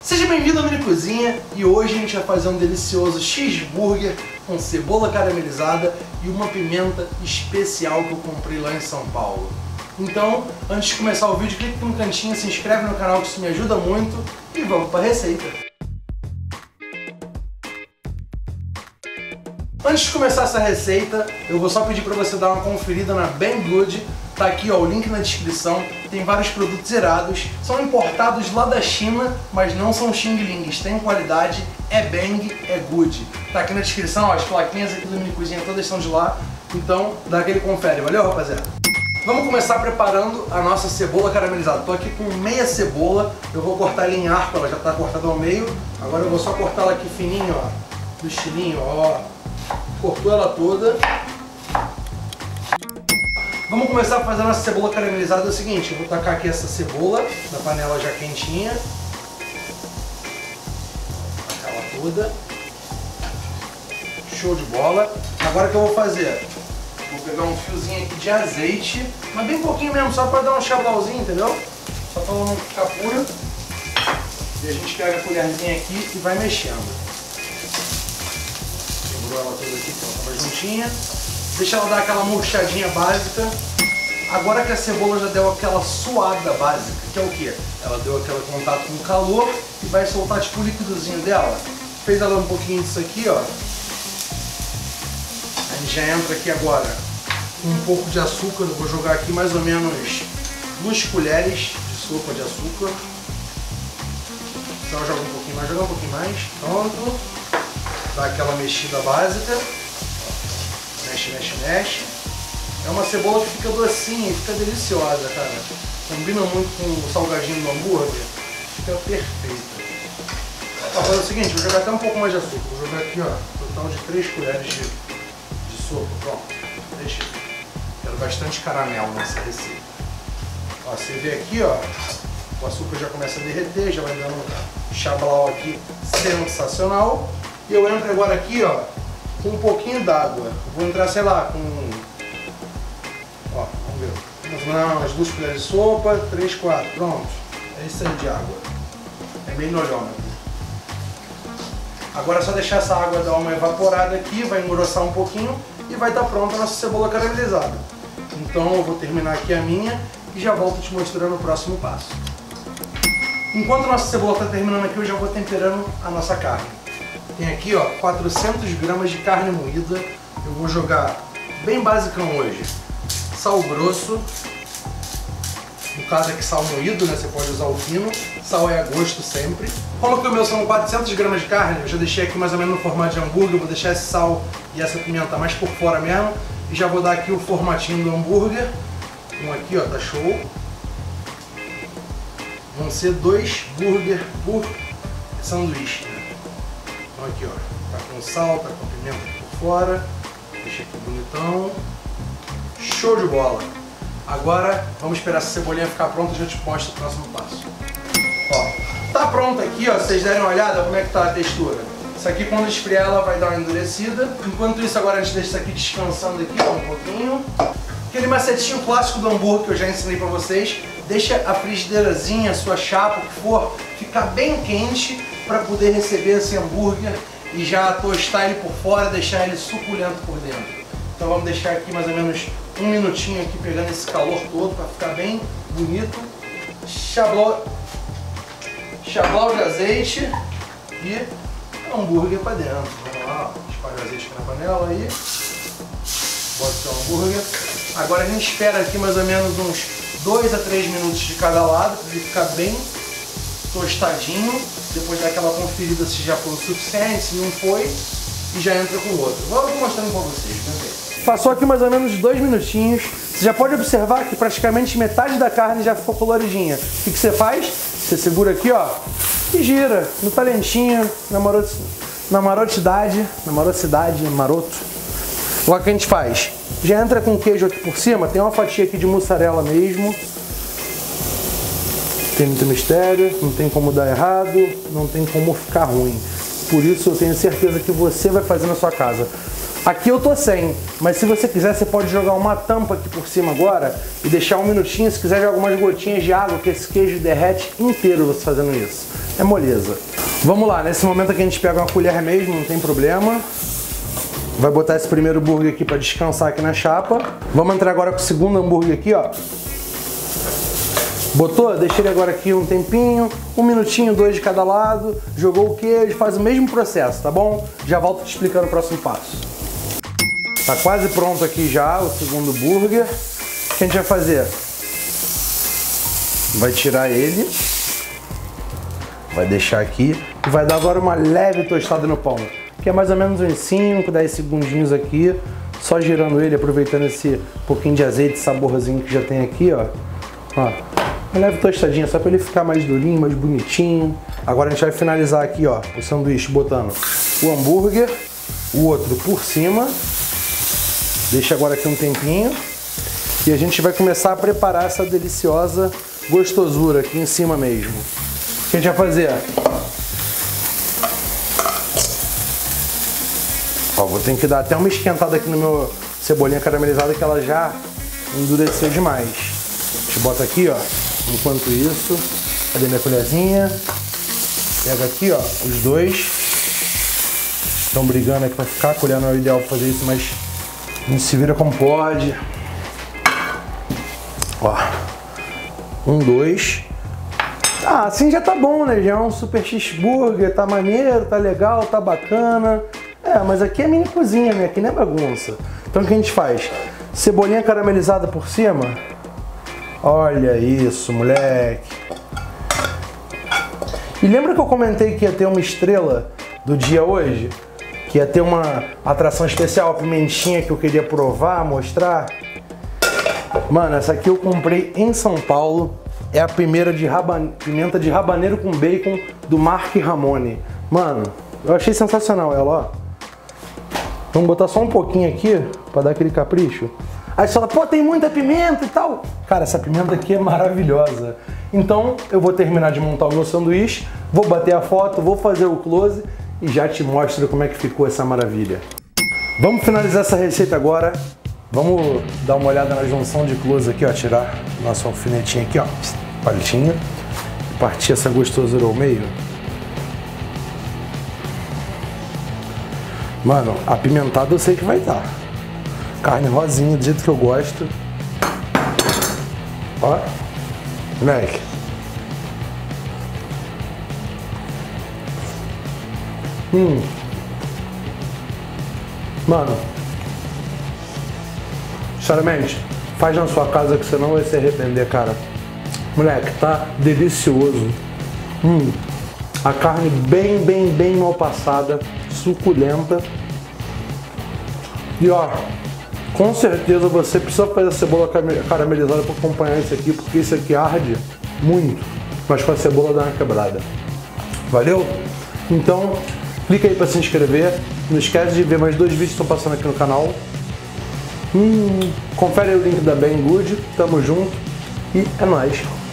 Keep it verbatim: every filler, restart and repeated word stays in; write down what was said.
Seja bem-vindo à Mini Cozinha e hoje a gente vai fazer um delicioso cheeseburger com cebola caramelizada e uma pimenta especial que eu comprei lá em São Paulo. Então, antes de começar o vídeo, clica aqui no cantinho, se inscreve no canal que isso me ajuda muito e vamos para a receita. Antes de começar essa receita, eu vou só pedir para você dar uma conferida na Banggood. Tá aqui ó, o link na descrição, tem vários produtos irados, são importados lá da China, mas não são Xing Lings, tem qualidade, é Bang, é Good. Tá aqui na descrição, ó, as plaquinhas aqui do Mini Cozinha todas são de lá, então dá aquele confere, valeu rapaziada? Vamos começar preparando a nossa cebola caramelizada. Tô aqui com meia cebola, eu vou cortar ela em arco, ela já tá cortada ao meio, agora eu vou só cortar ela aqui fininho, ó, do estilinho, ó, cortou ela toda. Vamos começar a fazer a nossa cebola caramelizada. É o seguinte, eu vou tacar aqui essa cebola na panela já quentinha. Tacar ela toda. Show de bola. Agora o que eu vou fazer? Vou pegar um fiozinho aqui de azeite, mas bem pouquinho mesmo, só para dar um chablauzinho, entendeu? Só para não ficar puro. E a gente pega a colherzinha aqui e vai mexendo. Segurou ela toda aqui, então ela tava juntinha. Deixa ela dar aquela murchadinha básica. Agora que a cebola já deu aquela suada básica, que é o que? Ela deu aquele contato com o calor e vai soltar tipo o líquidozinho dela. Fez ela um pouquinho disso aqui, ó. A gente já entra aqui agora com um pouco de açúcar. Eu vou jogar aqui mais ou menos duas colheres de sopa de açúcar. Então joga um pouquinho mais, joga um pouquinho mais. Pronto. Dá aquela mexida básica. Mexe, mexe, mexe. É uma cebola que fica docinha e fica deliciosa, cara. Combina muito com o salgadinho do hambúrguer. Fica perfeito. Vou fazer o seguinte, vou jogar até um pouco mais de açúcar. Vou jogar aqui, ó, total de três colheres de, de sopa. Pronto. Deixa. Quero bastante caramelo nessa receita. Ó, você vê aqui, ó, o açúcar já começa a derreter, já vai dando um chablau aqui sensacional. E eu entro agora aqui, ó, com um pouquinho d'água. Vou entrar, sei lá, com... Ó, vamos ver. Não, umas duas colheres de sopa, três, quatro. Pronto. É isso aí de água. É bem no olhômetro. Agora é só deixar essa água dar uma evaporada aqui, vai engrossar um pouquinho e vai estar pronta a nossa cebola caramelizada. Então eu vou terminar aqui a minha e já volto te mostrando o próximo passo. Enquanto a nossa cebola está terminando aqui, eu já vou temperando a nossa carne. Tem aqui, ó, quatrocentas gramas de carne moída. Eu vou jogar bem basicão hoje. Sal grosso. No caso aqui sal moído, né? Você pode usar o fino. Sal é a gosto sempre. Como que o meu são quatrocentas gramas de carne, eu já deixei aqui mais ou menos no formato de hambúrguer. Eu vou deixar esse sal e essa pimenta mais por fora mesmo. E já vou dar aqui o formatinho do hambúrguer. Um aqui, ó, tá show. Vão ser dois burger por sanduíche. Então aqui, ó, tá com sal, tá com pimenta por fora, deixa aqui bonitão, show de bola! Agora vamos esperar essa cebolinha ficar pronta e já te mostro o próximo passo. Ó, tá pronta aqui, ó, se vocês derem uma olhada como é que tá a textura. Isso aqui quando esfriar ela vai dar uma endurecida. Enquanto isso agora a gente deixa isso aqui descansando aqui, ó, um pouquinho. Aquele macetinho clássico do hambúrguer que eu já ensinei pra vocês, deixa a frigideirazinha, a sua chapa, o que for, ficar bem quente para poder receber esse hambúrguer e já tostar ele por fora, deixar ele suculento por dentro. Então vamos deixar aqui mais ou menos um minutinho aqui pegando esse calor todo para ficar bem bonito. Chablau, chablau de azeite e hambúrguer para dentro. Vamos lá, espalha o azeite aqui na panela aí. Bota o seu hambúrguer. Agora a gente espera aqui mais ou menos uns dois a três minutos de cada lado para ele ficar bem tostadinho, depois dá aquela conferida se já foi o suficiente, se não foi, e já entra com o outro. Vou mostrando para vocês, né? Passou aqui mais ou menos dois minutinhos, você já pode observar que praticamente metade da carne já ficou coloridinha. O que, que você faz? Você segura aqui, ó, e gira, no talentinho, na, marot... na marotidade, na marocidade, maroto. Agora o que a gente faz? Já entra com queijo aqui por cima, tem uma fatia aqui de mussarela mesmo. Tem muito mistério, não tem como dar errado, não tem como ficar ruim. Por isso eu tenho certeza que você vai fazer na sua casa. Aqui eu tô sem, mas se você quiser, você pode jogar uma tampa aqui por cima agora e deixar um minutinho. Se quiser, jogar algumas gotinhas de água, que esse queijo derrete inteiro você fazendo isso. É moleza. Vamos lá, nesse momento aqui a gente pega uma colher mesmo, não tem problema. Vai botar esse primeiro hambúrguer aqui para descansar aqui na chapa. Vamos entrar agora com o segundo hambúrguer aqui, ó. Botou? Deixa ele agora aqui um tempinho, um minutinho, dois de cada lado. Jogou o queijo, faz o mesmo processo, tá bom? Já volto te explicando o próximo passo. Tá quase pronto aqui já o segundo burger. O que a gente vai fazer? Vai tirar ele. Vai deixar aqui. E vai dar agora uma leve tostada no pão. Que é mais ou menos uns cinco, dez segundinhos aqui. Só girando ele, aproveitando esse pouquinho de azeite, saborzinho que já tem aqui, ó. Ó. Uma leve tostadinha, só para ele ficar mais durinho, mais bonitinho. Agora a gente vai finalizar aqui, ó, o sanduíche botando o hambúrguer, o outro por cima. Deixa agora aqui um tempinho. E a gente vai começar a preparar essa deliciosa gostosura aqui em cima mesmo. O que a gente vai fazer? Ó, vou ter que dar até uma esquentada aqui no meu cebolinha caramelizada, que ela já endureceu demais. A gente bota aqui, ó, enquanto isso. Cadê minha colherzinha? Pega aqui, ó, os dois. Estão brigando aqui pra ficar. A colher não é o ideal pra fazer isso, mas a gente se vira como pode. Ó, um, dois. Ah, assim já tá bom, né? Já é um super cheeseburger, tá maneiro, tá legal, tá bacana. É, mas aqui é mini cozinha, né? Aqui não é bagunça. Então o que a gente faz? Cebolinha caramelizada por cima. Olha isso, moleque. E lembra que eu comentei que ia ter uma estrela do dia hoje? Que ia ter uma atração especial, a pimentinha que eu queria provar, mostrar. Mano, essa aqui eu comprei em São Paulo. É a primeira de raban... pimenta de rabaneiro com bacon do Mark Ramone. Mano, eu achei sensacional ela, ó. Vamos botar só um pouquinho aqui pra dar aquele capricho. Aí você fala, pô, tem muita pimenta e tal. Cara, essa pimenta aqui é maravilhosa. Então eu vou terminar de montar o meu sanduíche, vou bater a foto, vou fazer o close e já te mostro como é que ficou essa maravilha. Vamos finalizar essa receita agora. Vamos dar uma olhada na junção de close aqui, ó. Tirar nosso alfinetinho aqui, ó. Palitinho. Partir essa gostosura ao meio. Mano, apimentado eu sei que vai estar. Carne rosinha, do jeito que eu gosto. Ó. Moleque. Hum. Mano. Sinceramente, faz na sua casa que você não vai se arrepender, cara. Moleque, tá delicioso. Hum. A carne bem, bem, bem mal passada. Suculenta. E ó, com certeza você precisa fazer a cebola caramelizada para acompanhar isso aqui, porque isso aqui arde muito, mas com a cebola dá uma quebrada. Valeu? Então, clica aí para se inscrever. Não esquece de ver mais dois vídeos que estão passando aqui no canal. Hum, confere aí o link da Bang Good. Tamo junto e é nóis.